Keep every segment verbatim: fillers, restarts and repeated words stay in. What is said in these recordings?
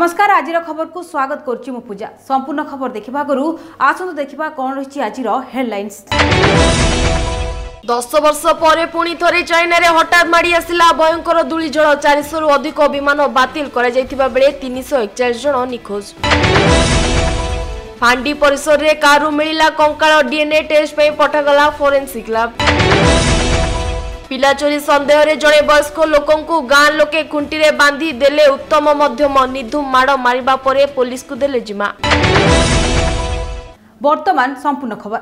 नमस्कार आज खबर को स्वागत करुच्ची मु पूजा। संपूर्ण खबर देखा आगु आसतु देखा कौन रही आज हेडलाइंस। दस वर्ष पर पुणी थे चाइना रे हठात माड़ी आसिला भयंकर धूलीझड़। चार सौ रु अधिक विमान बातिल करा बेले तीन सौ एकचाश जन निखोज। फांडी परिसर रे कारु मिलिला कंकाल डीएनए टेस्ट पे पठागला फोरेंसिक लैब। पिला चोरी संदेह रे जड़े वयस्क लोकंकु गां लोके खुंटी रे बांधी देले उत्तम मध्यम निधुम माड़ मारिबा परे पुलिस को देले जिमा। वर्तमान संपूर्ण खबर।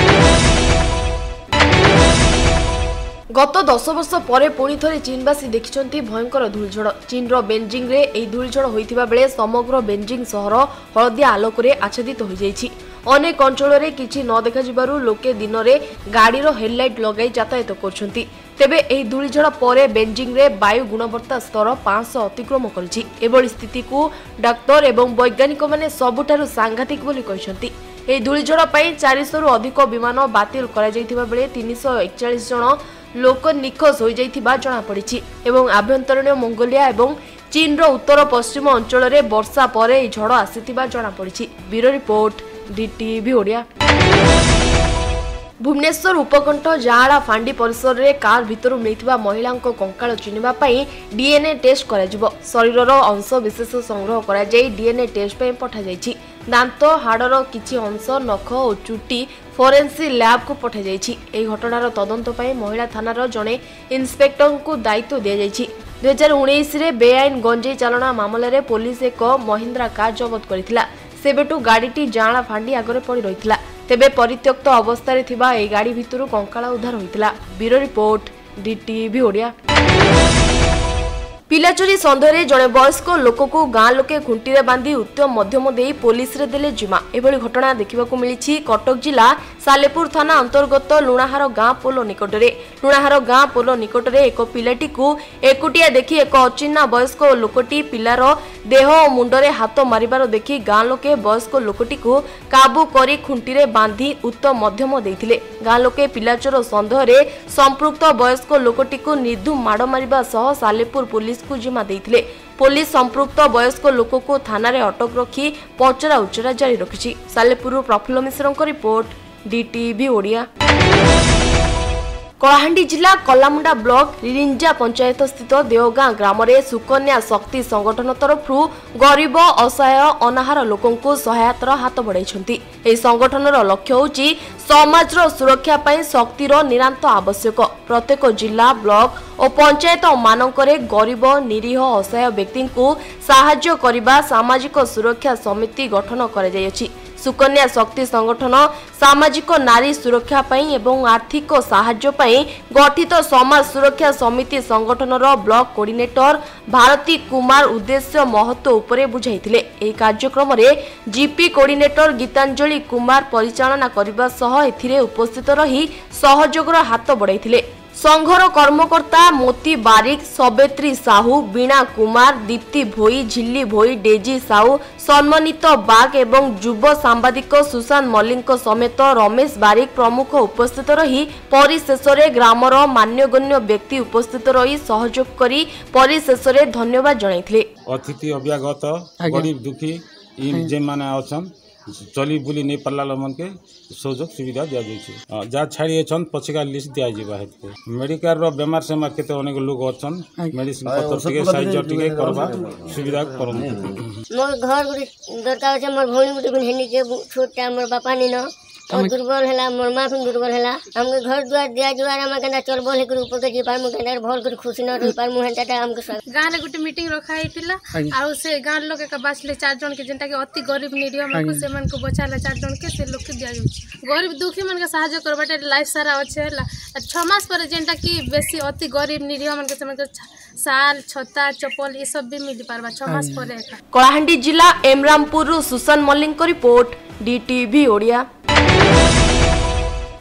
गत दस वर्ष पर पुणी थे चीनवासी देखिंट भयंकर धूलीझड़। चीन रो बेजिंग रे एही धूलीझड़ होइथिबा बेले समग्र बेजिंग सहर हलदिया आलोक रे आच्छादित हो जाइछि। अनेक अंचल में किछि न देखा जिबारु लोके दिन रे गाड़ी रो हेडलाइट लगाई यातायात करछंती। तेबे एही धूलीझड़ पर बेजिंग रे वायु गुणवत्ता स्तर पाँच सौ अतिक्रम करिछि। एभली स्थिति को डाक्टर एवं वैज्ञानिक माने सबुठारु सांघातिक बोली कहिसंती। एही धूलीझड़ पई चार सौ रु अधिक विमान बातिल करा जाइथिबा बेले तीन सौ एकचाश जन लोक निखोज हो जाइथिबा जणा पड़िछि एवं आभ्यंतरीण मंगोलिया एवं चीन रो उत्तर पश्चिम अंचल रे वर्षा पर एही झड़ आसीथिबा जणा पड़िछि। Bureau report DTV Odia. Bhubaneswar उपकंठ जाड़ा फांडी परिसर रे कार भितर मिलथिबा महिला कंकाल चिन्हिबा पई डीएनए टेस्ट करा जिवो। शरीरर अंश विशेष संग्रह करा जाई डीएनए टेस्ट पे पठा जाईछि। दांत हाड़र किछि अंश नख और चुटी फोरेंसिक लैब को पठा जाईछि। एही घटनार तदंत पई महिला थानार जणे इंस्पेक्टर को दायित्व दिया जाईछि। दो हज़ार उन्नीस रे बेआईन गंजेई चालना मामला रे पुलिस एक महिंद्रा कार जब्त करथिला। सेबेटू गाड़ीटी जाड़ा फांडी आगरे पड़ी रहिथिला। तेबे परित्यक्त अवस्था थिबा एही गाड़ी भितरु कंकाल उद्धार होइतिला। Bureau report DTV Odia. पिला चोरी संदेह जड़े वयस्क लोक को गां लोके खुंटी रे बांधी उत्तम मध्यम देई पुलिस रे देले जिमा। एभली घटना देखिबाकू मिलिछि कटक जिला सालेपुर थाना अंतर्गत लुणाहार गां पोलो निकटरे। लुणाहार गां पोलो निकटरे एक पिलाटी को एकुटिया देखि एक अचिन्ना वयस्क लोकटी पिलार देह और मुंडरे हाथ मारिबार देखि गां लोके वयस्क लोकटी को काबू करी खुंटी रे बांधी उत्तम मध्यम देइथिले। गां लोके पिलाचोर संदेह रे संपृक्त वयस्क लोकटी को निर्धुम माड़ मारिबा सह सालेपुर पुलिस को जिम्मा देइथिले। पुलिस संपृक्त वयस्क लोक को थाना रे अटक रखी पचरा उचरा जारी रखिछि। सालेपुर प्रफुल्ल मिश्रଙ୍କ रिपोर्ट डीटीवी ओडिया। कलाहांडी जिला कलामुंडा ब्लॉक रिंजा पंचायत स्थित देवगां ग्राम रे सुकन्या शक्ति संगठन तरफ गरीब असहाय अनाहार लोकंकु सहायतार हाथ बढ़ाइछंती। एही संगठनर लक्ष्य होची समाजर सुरक्षा पई शक्तिर निरांत आवश्यक। प्रत्येक जिला ब्लॉक और पंचायत मानकरे गरीब निरीह असहाय व्यक्ति को साहाय्य करिबा सामाजिक सुरक्षा समिति गठन करा जायछि। सुकन्या शक्ति संगठन सामाजिक नारी सुरक्षा पई एवं आर्थिक साहाय्य पई गठित समाज सुरक्षा समिति संगठनर ब्लॉक कोऑर्डिनेटर भारती कुमार उद्देश्य महत्व उपरे बुझाइथिले। एही कार्यक्रम रे जीपी कोऑर्डिनेटर गीतांजलि कुमार परिचालना करबा सह एथिरे उपस्थित रही सहयोगर हाथ बढ़ाइथिले। संघर कर्मकर्ता मोती बारिक, सवेत्री साहू, बीणा कुमार, दीप्ति भोई, झिल्ली भोई, डेजी साहू, सम्मानित बाग एवं युव सांबादिक सुशांत मल्लिक समेत रमेश बारिक प्रमुख उपस्थित रही परिशेष रे ग्रामर मान्यगण्य व्यक्ति उपस्थित रही सहयोग करी परिशेष रे धन्यवाद जणाइथिले। अतिथि अभ्यागत गरीब दुखी इन जे माने अछन चली बुली नहीं पार्ला मन के सहयोग सुविधा दिया जाए। जहाँ छाड़ी छन पछिका लिस्ट दिया जाए। हेतु मेडिकल रो बेमार सेमार केते अनेक लोग अछन मेडिसिन पत्र टिके साइज टिके करबा सुविधा करम। मोर घर गुडी दरकार छै। मोर भौणी गुडी हेनी के छोटा मोर बापा नी न दुर्बल हैला मोर माँ भी दुर्बल हैला। हमके घर द्वार दिया जुआर हम केना चलबो हे कर ऊपर के जी पार मु केना भल कर खुशी न रही पार मु हेंटा हमके गां रे गुटी मीटिंग रखा हैतिला आ से गां लोग के बासले चार जन के जेंटा के अति गरीब निरीह मन को से मन को बचाला चार जन के से लोग के दिया जाउछि। गरीब दुखी मन के सहायता करबाटे लाइफ सारा अछि हैला। छह मास पर जेंटा की बेसी अति गरीब निरीह मन के से मन के साल छता चप्पल ये सब भी मिल पारबा छह मास पर। कलाहांडी जिला एमरामपुर सुशांत मल्लिक रिपोर्ट डीटीवी ओडिया।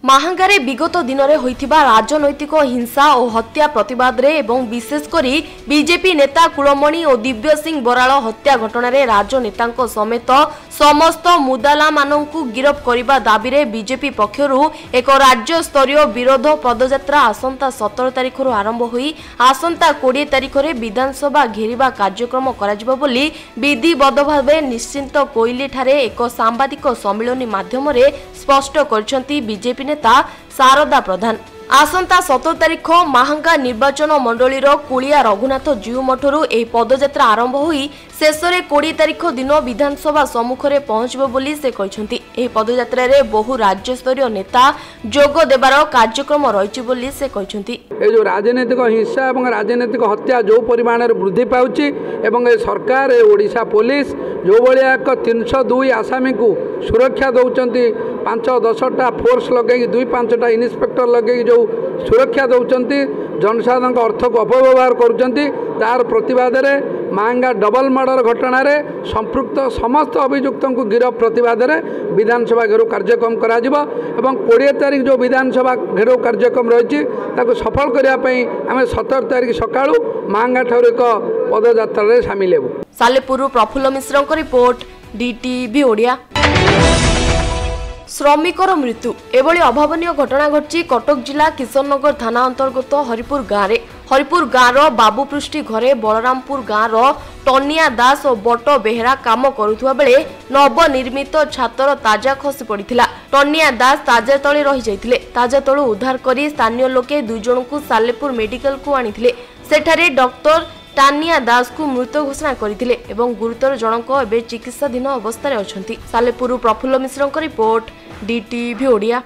ମାହାଙ୍ଗାରେ ବିଗତ ଦିନରେ ହୋଇଥିବା ରାଜନୈତିକ ହିଂସା ଓ ହତ୍ୟା ପ୍ରତିବାଦରେ ଏବଂ ବିଶେଷ କରି ବିଜେପି ନେତା କୁଳମଣି ଓ ଦିବ୍ୟ ସିଂ ବରାଳ ହତ୍ୟା ଘଟଣାରେ ରାଜନେତାଙ୍କ ସମେତ ସମସ୍ତ ମୁଦାଲାମାନଙ୍କୁ ଗିରଫ କରିବା ଦାବିରେ ବିଜେପି ପକ୍ଷରୁ ଏକ ରାଜ୍ୟସ୍ତରୀୟ ବିରୋଧ ପଦଯାତ୍ରା ଆସନ୍ତା ସତର ତାରିଖରୁ ଆରମ୍ଭ ହୋଇ ଆସନ୍ତା କୋଡ଼ିଏ ତାରିଖରେ ବିଧାନସଭା ଘେରିବା କାର୍ଯ୍ୟକ୍ରମ କରାଯିବ ବୋଲି ବିଧିବଦ୍ଧ ଭାବେ ନିଶ୍ଚିନ୍ତ କୋଇଲିଠାରେ ଏକ ସାମ୍ବାଦିକ ସମ୍ମିଳନୀ ମାଧ୍ୟମରେ ସ୍ପଷ୍ଟ କରିଛନ୍ତି ବିଜେପି ନେତା ଶାରଦା ପ୍ରଧାନ। आसंता सतर तारिख माहांगा निर्वाचन मंडलीर कुलिया रघुनाथ जीव मठरू ଏହି पदयात्रा आरंभ होई शेष में बीस तारिख दिन विधानसभा सम्मुख में पहुंचब बोली से कहते। ଏହି पदयात्रा रे बहु राज्य स्तरीय नेता जोग देबार कार्यक्रम रही बोली से कहते। ए जो राजनीतिक हिंसा और राजनीतिक हत्या जो परिमाण वृद्धि पाउची एवं सरकार ओडिशा पुलिस जो भाया एक तीन सौ दुई आसामी को सुरक्षा दौरान पांच दसटा फोर्स लगे दुई पांचटा इन्स्पेक्टर लगे जो सुरक्षा दौरान जनसाधारण अर्थ को अपव्यवहार कर प्रतिवाद मांगा डबल मर्डर घटना रे संपृक्त समस्त अभियुक्त को गिरफ प्रतिवाद विधानसभा घेराव कार्यक्रम करा कोड़े तारीख जो विधानसभा घेराव कार्यक्रम रही सफल करने आम सतर तारीख सका मांगा ठार एक पदयात्रा सामिल हेबु। Salepur Prafulla Mishra report DTV Odia. श्रमिकर मृत्यु एभली अभावनीय घटना घटी कटक जिला किशननगर थाना अंतर्गत हरिपुर गाँव में हरिपुर गाँव बाबूपृष्टि घरे बलरामपुर गाँव टनिया दास और बट बेहेरा काम करुवा बेले नवनिर्मित छातर ताजा खसी पड़ा। टनिया दास ताजा तले रही जाइथिले। ताजा तलु उद्धार करी स्थानीय लोके दुई जन को सालेपुर मेडिकल को आनिथिले। सेठारे डॉक्टर टानिया दास को मृत घोषणा करथिले एवं गुरुतर जनक एवं चिकित्साधीन अवस्था अछंती। Salepur Prafulla Mishra report DTV Odia.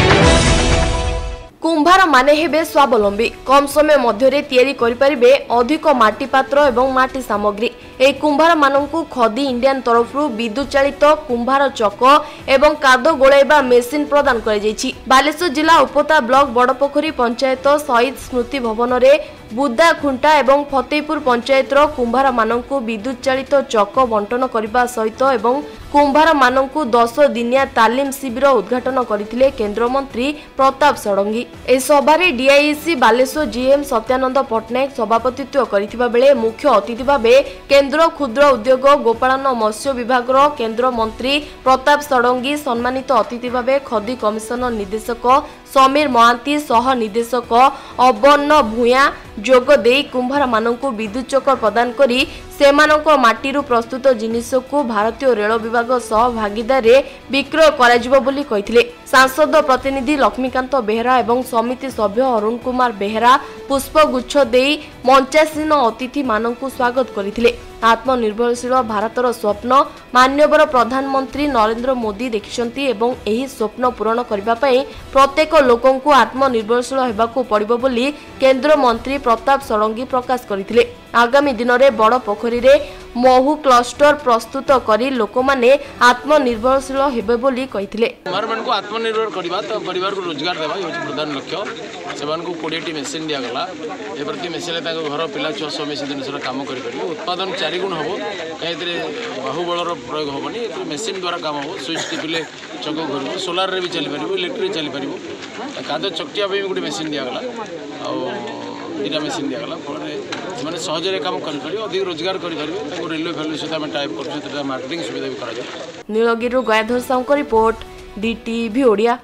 कुंभार माने हेबे स्वावलंबी कम समय मध्य तैयारी करिपारिबे अधिक माटी पात्र एवं माटी सामग्री। ए कुंभार मानंकु खदी इंडियन तरफ विद्युत चालित कुंभार चक एवं कादो गोलाइबा मेसिन प्रदान कर जाइछि। बालेश्वर जिला उपता ब्लॉक बड़पोखरी पंचायत शहीद स्मृति भवन रे बुद्दा खुंटा एवं फतेहपुर पंचायत कुंभार मानंकु विद्युत चालित चक बंटन करने सहित एवं कुंभार मानंकु दस दिनिया तालीम शिविर उद्घाटन करथिले केंद्र मंत्री प्रताप षडंगी। ए सभारे डीआईसी बालेश्वर जीएम सत्यानंद पट्टनायक सभापतित्व करथिबा बेले मुख्य अतिथि भाबे केंद्र क्षुद्र उद्योग गोपालन मत्स्य विभाग केंद्र मंत्री प्रताप षडंगी सम्मानित अतिथि भाबे खदी कमिशनर निर्देशक समीर महांती सह निर्देशक अबन्न भूया जोग देई कुंभार मानंकु विद्युत चक्र प्रदान करी सेमानंको माटीरु प्रस्तुत जिनिस को भारतीय रेल विभाग सह भागीदार विक्रय कराजिबो बोली कहिथिले। सांसद प्रतिनिधि लक्ष्मीकांत बेहेरा एवं समिति सभ्य अरुण कुमार बेहेरा पुष्पगुच्छ देई मंचासीन अतिथि मानंकु स्वागत करथिले। आत्मनिर्भरशील भारतर स्वप्न माननीय प्रधानमंत्री नरेंद्र मोदी देखिसंती एवं एही स्वप्न पूरण करबा पई प्रत्येक लोकंकु आत्मनिर्भरशील हेबाकु पड़िबो बोली केंद्र मंत्री प्रताप षडंगी प्रकाश करथिले। आगामी दिन में बड़ पोखरी रे महू क्लस्टर प्रस्तुत करी लोक माने आत्मनिर्भरशील हेबे बोली कहिथिले। को आत्मनिर्भर करबा तो परिवार को रोजगार देबा ये प्रधान लक्ष्य। सेवान को बीस टी मेसिन दिया गला ए प्रति मेसिन ताको घर पिला छह सौ मेसिन दिन काम करि परिबे। उत्पादन चारि गुण हबो एतरे बाहुबलर प्रयोग होबनी। एतरे मेसिन द्वारा काम हो स्विच टिपिले चक घरबो सोलार रे भी चली परिबो इलेक्ट्रिक चली परिबो। कादो चकटिया पे गुडी मेसिन दिया गला आ दुटा मेसिन दिया गला फल मैंने सहजरे काम कर अधिक रोजगार करेंगे। रेलवे फैलवे सहित आम टाइप कर मार्केटिंग सुविधा भी करा जाए। Nilgiri Gayadhar Sahu report DTV Odia.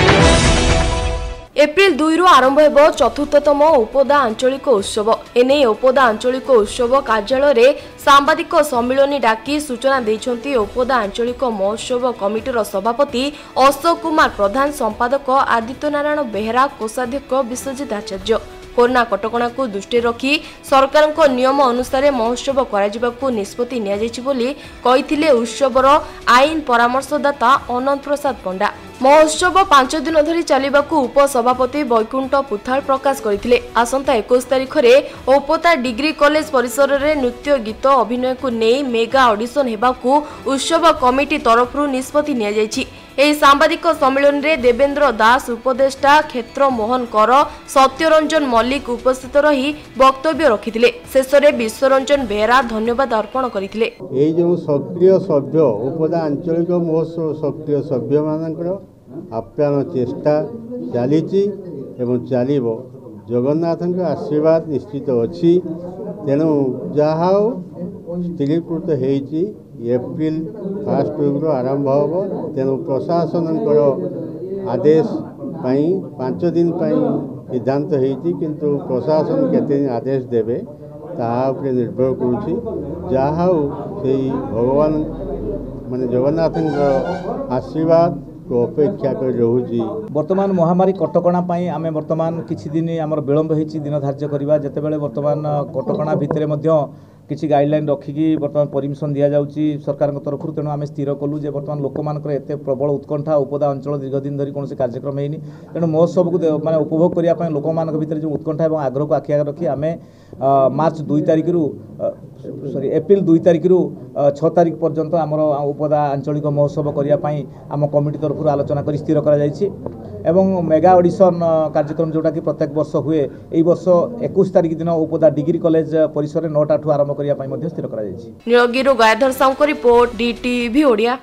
April दुई रु आरंभ हो चतुर्थतम उपदा आंचलिक उत्सव। एने उपदा आंचलिक उत्सव कार्यालय रे सांबादिक सम्मिलनी डाकी सूचना देइछंती उपदा आंचलिक महोत्सव कमिटीर सभापति अशोक कुमार प्रधान, संपादक आदित्य नारायण बेहेरा, कोषाध्यक्ष विश्वजित आचार्य। कोरोना कटकणा को दृष्टि रखी सरकार को नियम अनुसार महोत्सव कराजिबाकू निष्पत्ति निया जायछि बोली कहिथिले उत्सवर आईन परामर्शदाता अनंत प्रसाद पंडा। महोत्सव पांच दिन धरी चलिबाकू उपसभापति वैकुंठ पुथाल प्रकाश करथिले। आसंता इक्कीस तारिख रे ओपोता डिग्री कॉलेज परिसर रे नृत्य गीत अभिनय को नेई मेगा ऑडिशन हेबाकू उत्सव कमिटी तरफ निष्पत्ति निया जायछि। एही सांबादिक सम्मेलन रे देवेंद्र दास, उपदेष्टा क्षेत्र मोहन कर, सत्यरंजन मल्लिक उपस्थित रही वक्तव्य रखिथिले। शेष रे विश्वरंजन बेहेरा धन्यवाद अर्पण करथिले। एही जो सक्रिय सभ्य उपदा आंचलिक महोत्सव सक्रिय सभ्य मानकर आप्राण चेष्टा चली एवं चलो जगन्नाथ आशीर्वाद निश्चित अच्छी तेणु जहाँ स्थिरीकृत होती एप्रिल फास्ट वीक आरंभ हम तेणु प्रशासन आदेश पांच दिन सिद्धांत होती किंतु प्रशासन केते दिन आदेश देवे तापर निर्भर करुँची जहाँ से भगवान माने जगन्नाथ आशीर्वाद को अपेक्षा कर रहुची। वर्तमान महामारी कटकणा आम वर्तमान किछि दिन आमर विलंब होती दिन धार्य करवा जितेबाला वर्तमान कटकणा भितर किसी गाइडलाइन रखिकी बर्तमान परमिशन दि जाउची सरकार तरफ तेणु आम स्थिर कलु जे बर्तमान लोक मानकर एते प्रबल उत्कंठा उपदा अंचल दीर्घ दिन धरी कौन कार्यक्रम होनी तेणु महोत्सव को माने उपभोग करने लोक मान भर जो उत्कंठा और आग्रह को आखि आगे रखी आम मार्च दुई तारिख रु सॉरी एप्रिल दुई तारिख रु छह तारिख पर्यंत आमर उपदा आंचलिक महोत्सव करने आम कमिटी तरफ आलोचना कर स्थिर कर एवं मेगा ऑडिशन कार्यक्रम जोटा कि प्रत्येक वर्ष हुए यही वर्ष इक्कीस तारिख दिन उपदा डिग्री कॉलेज परिसर नौटा ठू आरंभ करने स्थिर कर नीलगिरी गायधर साहू को रिपोर्ट डीटीवी ओडिया।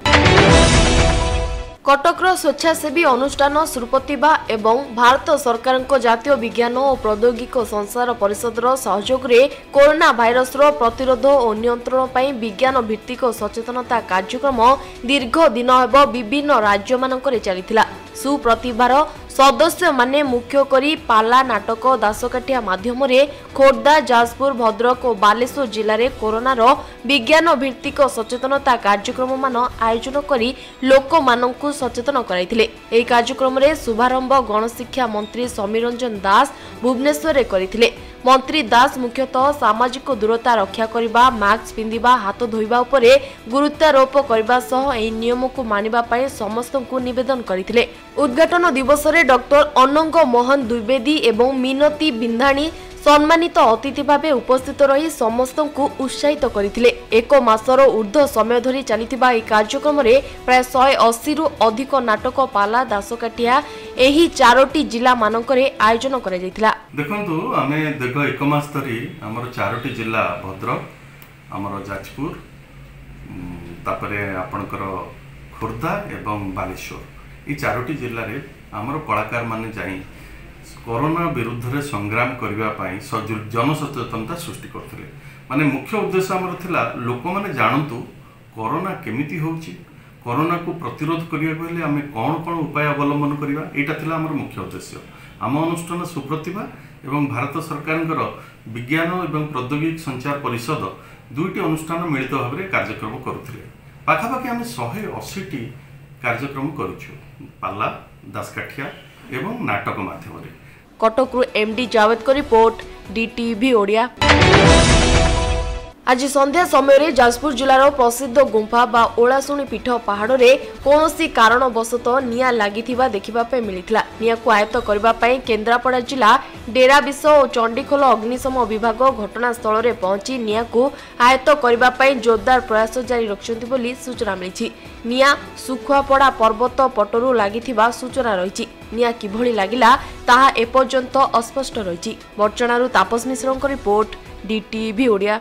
कटकर स्वेच्छासेवी अनुष्ठान सुरपतिबा एवं भारत सरकार जातीय विज्ञान और प्रौद्योगिक संसार परिषदर सहयोग रे कोरोना भाइरस प्रतिरोध और नियंत्रण पर विज्ञान भित्तिक सचेतनता कार्यक्रम दीर्घ दिन हेब विभिन्न राज्य मानकरे चलिथिला। सुप्रतिभार सदस्य माने मुख्य करी पाला नाटक दासकाठिया माध्यम रे खोर्धा जाजपुर भद्रक और बालेश्वर जिले में कोरोनार विज्ञान भित्तिक सचेतनता कार्यक्रम मान आयोजन करी लोक मानकु सचेतन कराइथिले। एही कार्यक्रम रे शुभारंभ गणशिक्षा मंत्री समीर रंजन दास भुवनेश्वर रे करिथिले। मंत्री दास मुख्यतः सामाजिक दूरता रक्षा करबा मास्क पिंधिबा हाथ धोइबा उपरे गुरुत्वारोप करबा सह एही नियम को मानिबा पय समस्तଙ୍କୁ निवेदन करिथिले। उद्घाटन दिवस रे डॉक्टर अनंग मोहन द्विवेदी एवं मिनती बिंधाणी सम्मानित अतिथि भावे उपस्थित रही समस्तଙ୍କୁ उत्साहित करथिले। एक मासर ऊर्ध्व समय धरी चलिथिबा एही कार्यक्रम रे प्राय सौ अस्सी रु अधिक नाटक पाला दासकाठिया एही चारोटी जिला मानकरे आयोजन करा जायतिला। देखंतु आमे देखो एक मास धरी हमर चारोटी जिला भद्रक हमर जाजपुर तापरे आपनकर खोर्धा एवं बालेश्वर ई चारोटी जिल्ला रे हमर कलाकार माने जाई कोरोना विरुद्ध रे संग्राम करबा पई जनसचेतनता सृष्टि करथिले। माने मुख्य उद्देश्य हमर थिला लोक माने जानतु कोरोना केमिति होउची कोरोना को प्रतिरोध करिया कहले आमे कोन कोन उपाय अवलंबन करिवा एटा थिला हमर मुख्य उद्देश्य। आम अनुष्ठान सुप्रतिभा एवं भारत सरकारଙ୍କର विज्ञान एवं प्रौद्योगिक संचार परिषद दुईटी अनुष्ठान मिलित भाव में कार्यक्रम करुथिले। पाखापाखि आमे एक सौ अस्सी टी कार्यक्रम करूछु पाला दासकाठिया एवं नाटक माध्यम रे। कटकरू एमडी जावेद को रिपोर्ट डीटीवी ओडिया। आज संध्या समय जाजपुर जिलार प्रसिद्ध गुंफा बा ओलाशुणी पीठ पहाड़ रे कौनसी कारणवशत निया लागिथिबा देखिबा पे मिलिथिला। निया को आयत्त करबा पई केन्द्रापड़ा जिला डेराबिस और चंडीखोल अग्निशम विभाग घटनास्थल रे पहुंची निया को आयत्त करबा पई जोरदार प्रयास जारी रखछन्ति बोली सूचना मिलिछि। निया सुखुआपड़ा पर्वत पटरू लागिथिबा सूचना रहिछि। निया किभଳି लागिला ताहा एपर्यंत अस्पष्ट रहिछि। बर्चणारू तापस मिश्रଙ୍କ रिपोर्ट डीटीवी ओडिया।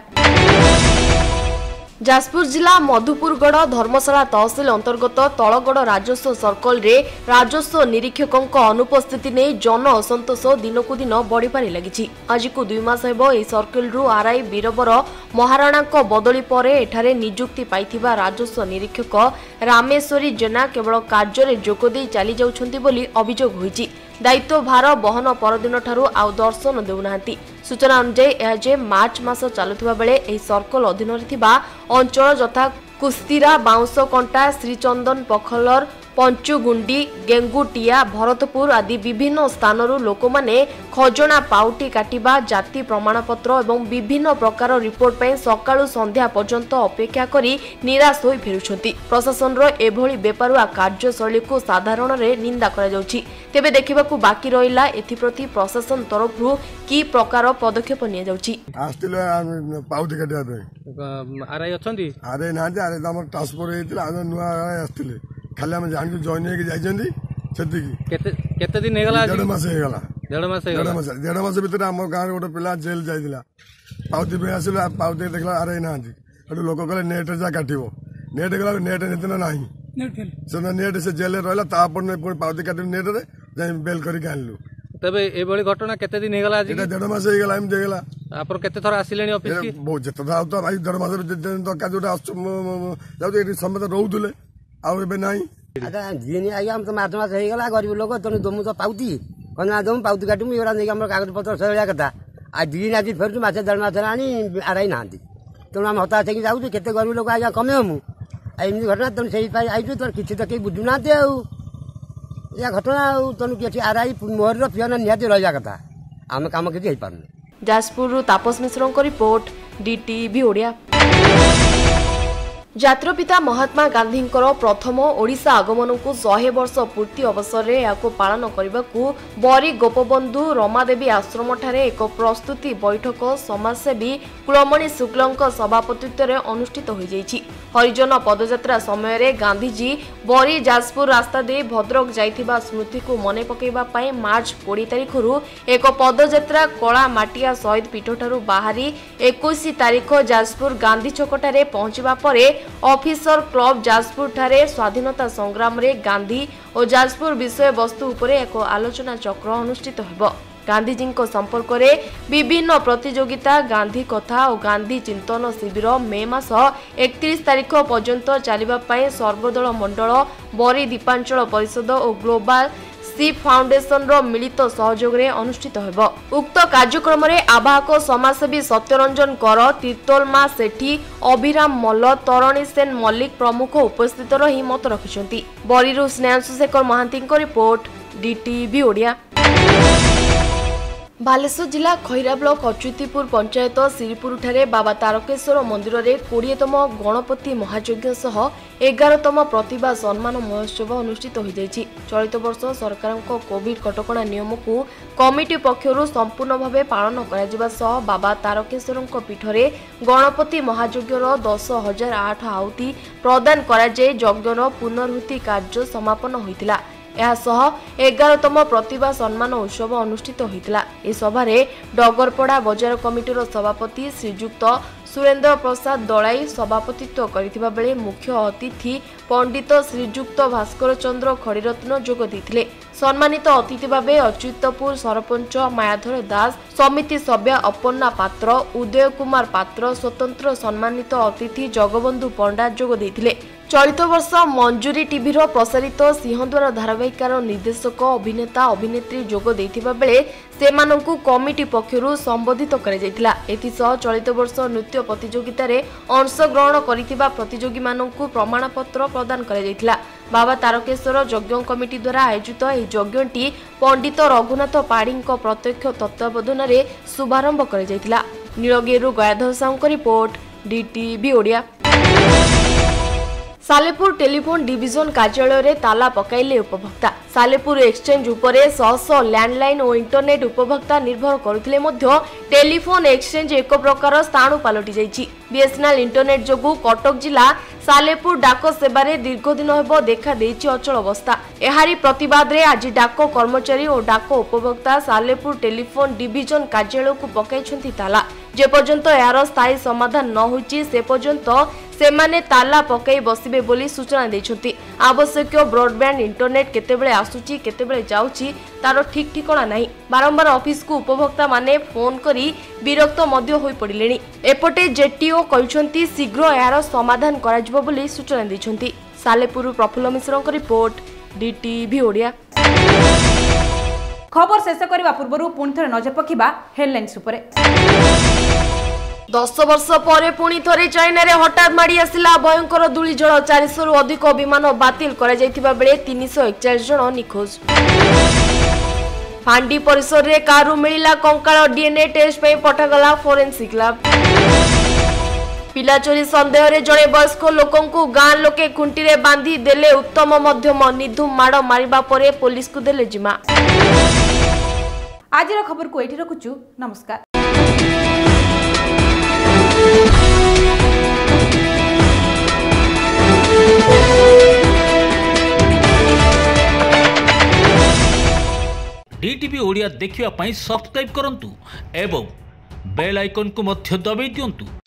जाजपुर जिला मधुपुरगढ़ धर्मशाला तहसिल अंतर्गत तलगढ़ राजस्व सर्कल रे राजस्व निरीक्षकों अनुपस्थिति नहीं जन असंतोष दिन को दिन बढ़िबार लगी। आज को दुई मास हेब एही सर्कल रु आरआई बीरबर महाराणा को बदली पर एठारे नियुक्ति पाइथिबा राजस्व निरीक्षक रामेश्वरी जेना केवल कार्य जोगदे चली जाउछन्ति बोली अभियोग होईछि। दायित्व भार बहन परदिन ठारू आउ दर्शन देउनाहांती। सूचना अनुसार यह जे मार्च मास चलुथिबा बेले एही सर्कल अधीन थिबा अंचल यथा कुस्तीरा बाउंसकंटा श्रीचंदन पखलर पंचुगुंडी गेंगुटिया भरतपुर आदि विभिन्न स्थानरू लोक माने खजना पाउटी काटिबा जाति प्रमाणपत्र एवं विभिन्न प्रकार रिपोर्ट पे सकाळु संध्या पर्यंत अपेक्षा करी निराश होई फेरुछंती। प्रशासन रो एभली बेपारुआ कार्यशैली को साधारण रे निंदा करा जाउछि। तेबे देखिबाकू बाकी रहिला एथिप्रति प्रशासन तरफरु की प्रकार पदक्षेप निया जाउछि। आस्तिले पाउटी काटिया पे आरआई अछंती आरआई ना जे आरआई हमर ट्रांसफर हेतिला आ नुआ आस्तिले खाली हम जान को जॉइन होके जाइछन्ती सेतिकी केते केते दिन हेगला डेढ़ मास हेगला डेढ़ मास हेगला डेढ़ मास डेढ़ मास भीतर हम गांव गोटे पिला जेल जाइदिला पाउती पे आसिला पाउती देखला अरे नांती अडु लोक कहले नेट जा काटिबो नेट गला नेट नेतना नाही नेट से नेट से जेल रहला तापर ने पाउती काटि नेट रे ଯାଇ ବେଲ୍ କରିକି ଆଣିଲୁ। ତେବେ ଏଭଳି ଘଟଣା କେତେ ଦିନ ହେଇଗଲା? ଆଜି ଏଇଟା ଦେଢ ମାସ ହେଇଗଲା ଏମିତି ହେଇଗଲା। ଆପଣ କେତେ ଥର ଆସିଲେଣି ଅଫିସ? ବହୁତ ଯେତେ ଥର ତ ଭାଇ ଦେଢ ମାସ ଦରକାର ଯୋଉଟା ଆସୁ ଯାଉଛି ଏଠି ସମସ୍ତେ ରହୁଥିଲେ ଆଉ ଏବେ ନାହିଁ। ଯିଏନି ଆଜ୍ଞା ଆମ ତ ମାସ ମାସ ହେଇଗଲା ଗରିବ ଲୋକ ତେଣୁ ଦମୁ ତ ପାଉତି କନା ଦମୁ ପାଉତି କାଟିମୁ ଏଗୁଡ଼ା ନେଇକି ଆମର କାଗଜ ପତ୍ର ସରିବା କଥା। ଆଉ ଦିନ ଆଜି ଫେରୁଛୁ ମାସେ ଦେଢ ମାସ ହେଲାଣି ଆରାଇ ନାହାନ୍ତି ତେଣୁ ଆମେ ହତାଶ ହେଇକି ଯାଉଛୁ। କେତେ ଗରିବ ଲୋକ ଆଜ୍ଞା କମେଇବ ମୁଁ ଆଉ ଏମିତି ଘଟଣା ତେଣୁ ସେଇପାଇଁ ଆଇଛୁ ତେଣୁ କିଛି ତ କେହି ବୁଝୁନାହାନ୍ତି ଆଉ ଏହା ଘଟଣା ଆଉ ତେଣୁ କିଛି ଆରାଇ ମୋହରର ପିଅନ ନିହାତି ରହିବା କଥା ଆମେ କାମ କିଛି ହେଇପାରୁନି। ଯାଜପୁରରୁ ତାପସ ମିଶ୍ରଙ୍କ ରିପୋର୍ଟ ଡିଟିଭି ଓଡ଼ିଆ। ଜାତିର ପିତା ମହାତ୍ମା ଗାନ୍ଧୀଙ୍କର ପ୍ରଥମ ଓଡ଼ିଶା ଆଗମନକୁ ଶହେ ବର୍ଷ ପୂର୍ତ୍ତି ଅବସରରେ ଏହାକୁ ପାଳନ କରିବାକୁ ବରୀ ଗୋପବନ୍ଧୁ ରମାଦେବୀ ଆଶ୍ରମଠାରେ ଏକ ପ୍ରସ୍ତୁତି ବୈଠକ ସମାଜସେବୀ କୁଳମଣି ଶୁକ୍ଲଙ୍କ ସଭାପତିତ୍ୱରେ ଅନୁଷ୍ଠିତ ହୋଇଯାଇଛି। ହରିଜନ ପଦଯାତ୍ରା ସମୟରେ ଗାନ୍ଧୀଜୀ ବରୀ ଯାଜପୁର ରାସ୍ତା ଦେଇ ଭଦ୍ରକ ଯାଇଥିବା ସ୍ମୃତିକୁ ମନେ ପକାଇବା ପାଇଁ ମାର୍ଚ୍ଚ କୋଡ଼ିଏ ତାରିଖରୁ ଏକ ପଦଯାତ୍ରା କଳା ମାଟିଆ ଶହୀଦ ପୀଠଠାରୁ ବାହାରି ଏକୋଇଶ ତାରିଖ ଯାଜପୁର ଗାନ୍ଧୀ ଛକଠାରେ ପହଞ୍ଚିବା ପରେ ଅଫିସର କ୍ଲବ ଯାଜପୁର ଠାରେ ସ୍ୱାଧୀନତା ସଂଗ୍ରାମରେ ଗାନ୍ଧୀ ଓ ଯାଜପୁର ବିଷୟବସ୍ତୁ ଉପରେ ଏକ ଆଲୋଚନା ଚକ୍ର ଅନୁଷ୍ଠିତ ହେବ। ଗାନ୍ଧୀଜୀଙ୍କ ସମ୍ପର୍କରେ ବିଭିନ୍ନ ପ୍ରତିଯୋଗିତା, ଗାନ୍ଧୀ କଥା ଓ ଗାନ୍ଧୀ ଚିନ୍ତନ ଶିବିର ମେ ମାସ ଏକତିରିଶ ତାରିଖ ପର୍ଯ୍ୟନ୍ତ ଚାଲିବା ପାଇଁ ସର୍ବଦଳ ମଣ୍ଡଳ, ବରୀ ଦୀପାଞ୍ଚଳ ପରିଷଦ ଓ ଗ୍ଲୋବାଲ ସି ଫାଉଣ୍ଡେସନର ମିଳିତ ସହଯୋଗରେ ଅନୁଷ୍ଠିତ ହେବ। ଉକ୍ତ କାର୍ଯ୍ୟକ୍ରମରେ ଆବାହକ ସମାଜସେବୀ ସତ୍ୟରଞ୍ଜନ କର, ତୀର୍ତ୍ତୋଲମା ସେଠୀ, ଅଭିରାମ ମଲ୍ଲ, ତରଣୀ ସେନ ମଲ୍ଲିକ ପ୍ରମୁଖ ଉପସ୍ଥିତ ରହି ମତ ରଖିଛନ୍ତି। ବରୀରୁ ସ୍ନେହାଂଶୁ ଶେଖର ମହାନ୍ତିଙ୍କ ରିପୋର୍ଟ ଡିଟିଭି ଓଡ଼ିଆ। ବାଲେଶ୍ୱର ଜିଲ୍ଲା ଖଇରା ବ୍ଲକ ଅଚ୍ୟୁତିପୁର ପଞ୍ଚାୟତ ଶ୍ରୀପୁରଠାରେ ବାବା ତାରକେଶ୍ୱର ମନ୍ଦିରରେ କୋଡ଼ିଏତମ ଗଣପତି ମହାଯଜ୍ଞ ସହ ଏଗାରତମ ପ୍ରତିଭା ସମ୍ମାନ ମହୋତ୍ସବ ଅନୁଷ୍ଠିତ ହୋଇଯାଇଛି। ଚଳିତ ବର୍ଷ ସରକାରଙ୍କ କୋଭିଡ କଟକଣା ନିୟମକୁ କମିଟି ପକ୍ଷରୁ ସମ୍ପୂର୍ଣ୍ଣ ଭାବେ ପାଳନ କରାଯିବା ସହ ବାବା ତାରକେଶ୍ୱରଙ୍କ ପୀଠରେ ଗଣପତି ମହାଯଜ୍ଞର ଦଶ ହଜାର ଆଠ ଆହୁତି ପ୍ରଦାନ କରାଯାଇ ଯଜ୍ଞର ପୁନରାହୁତି କାର୍ଯ୍ୟ ସମାପନ ହୋଇଥିଲା। ଏହାସହ ଏଗାରତମ ପ୍ରତିଭା ସମ୍ମାନ ଉତ୍ସବ ଅନୁଷ୍ଠିତ ହୋଇଥିଲା। ଏହି ସଭାରେ ଡଗରପଡ଼ା ବଜାର କମିଟିର ସଭାପତି ଶ୍ରୀଯୁକ୍ତ ସୁରେନ୍ଦ୍ର ପ୍ରସାଦ ଦଳାଇ ସଭାପତିତ୍ୱ କରିଥିବା ବେଳେ ମୁଖ୍ୟ ଅତିଥି ପଣ୍ଡିତ ଶ୍ରୀଯୁକ୍ତ ଭାସ୍କର ଚନ୍ଦ୍ର ଖଡ଼ିରତ୍ନ ଯୋଗ ଦେଇଥିଲେ। ସମ୍ମାନିତ ଅତିଥି ଭାବେ ଅଚ୍ୟୁତପୁର ସରପଞ୍ଚ ମାୟାଧର ଦାସ, ସମିତି ସଭ୍ୟା ଅପର୍ଣ୍ଣା ପାତ୍ର, ଉଦୟ କୁମାର ପାତ୍ର, ସ୍ୱତନ୍ତ୍ର ସମ୍ମାନିତ ଅତିଥି ଜଗବନ୍ଧୁ ପଣ୍ଡା ଯୋଗ ଦେଇଥିଲେ। ଚଳିତ ବର୍ଷ ମଞ୍ଜୁରୀ ଟିଭିର ପ୍ରସାରିତ ସିଂହଦ୍ୱାର ଧାରାବାହିକାର ନିର୍ଦ୍ଦେଶକ, ଅଭିନେତା, ଅଭିନେତ୍ରୀ ଯୋଗ ଦେଇଥିବା ବେଳେ ସେମାନଙ୍କୁ କମିଟି ପକ୍ଷରୁ ସମ୍ବୋଧିତ କରାଯାଇଥିଲା। ଏଥିସହ ଚଳିତ ବର୍ଷ ନୃତ୍ୟ ପ୍ରତିଯୋଗିତାରେ ଅଂଶଗ୍ରହଣ କରିଥିବା ପ୍ରତିଯୋଗୀମାନଙ୍କୁ ପ୍ରମାଣପତ୍ର ପ୍ରଦାନ କରାଯାଇଥିଲା। ବାବା ତାରକେଶ୍ୱର ଯଜ୍ଞ କମିଟି ଦ୍ୱାରା ଆୟୋଜିତ ଏହି ଯଜ୍ଞଟି ପଣ୍ଡିତ ରଘୁନାଥ ପାଢ଼ୀଙ୍କ ପ୍ରତ୍ୟକ୍ଷ ତତ୍ତ୍ୱାବଧାନରେ ଶୁଭାରମ୍ଭ କରାଯାଇଥିଲା। ନୀଳଗିରିରୁ ଗୟାଧର ସାହୁଙ୍କ report DTV Odia. Salepur telephone division कार्यालय ताला पकाइले उपभोक्ता। सालेपुर एक्सचेंज उपरे शह शह लैंडलाइन और इंटरनेट उपभोक्ता निर्भर करुथिले मध्य टेलीफोन एक्सचेंज एक प्रकार स्थाणु पलटि जाइछि। बीएसएनएल इंटरनेट जोगु कटक जिला सालेपुर डाक सेवारे दीर्घदिन हेब देखा देइछि अचल अवस्था। एहारी प्रतिवाद रे आज डाक कर्मचारी और डाक उपभोक्ता सालेपुर टेलीफोन डिविजन कार्यालय को पकाइछन्ति ताला। जे पर्यंत यार स्थायी समाधान न होइछि से पर्यंत सेमाने ताला पकाई बसिबे बोली सूचना दैछन्ति। आवश्यक ब्रॉडबैंड इंटरनेट केतेबेले आसुछि केतेबेले जाउछि तार ठीक ठिकाना नाही। बारंबार ऑफिस को उपभोक्ता माने फोन करी विरक्त मध्य होई पड़िलेनी। एपटे जेटीओ कहउछन्ति शीघ्र यार समाधान कराजिबो बोली सूचना दैछन्ति। सालेपुर प्रफुल्ल मिश्रଙ୍କ रिपोर्ट डीटीवी ओडिया। खबर शेष करबा पूर्व पुणी थे नजर पकिबा हेडलाइंस उपरे। दस वर्ष पर पुणी थे चाइना रे हठात माड़ी आसिला भयंकर धूलीझड़। चारिश रु अधिक विमान बातिल करा जायतिबा बेले तीन सौ एकचालीस जन निखोज। फांडी परिसर रे कारु मिलिला कंकाळ डीएनए टेस्ट पे पठागला फोरेंसिक लैब। पिला चोरी संदेह रे जड़े वयस्क लोकंकु गां लोके खुंटी रे बांधी देले उत्तम मध्यम निधुम माड़ मारिबा परे पुलिस को देले जिमा। आज खबर को एठी रखुछु। नमस्कार। डीटीवी ओडिया देखिवा पई सब्सक्राइब करंतु एवं बेल आइकन को मध्य दबाई दियंतु।